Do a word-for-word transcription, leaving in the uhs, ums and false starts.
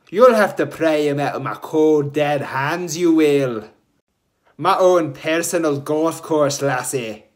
You'll have to pry him out of my cold dead hands, you will. My own personal golf course, lassie.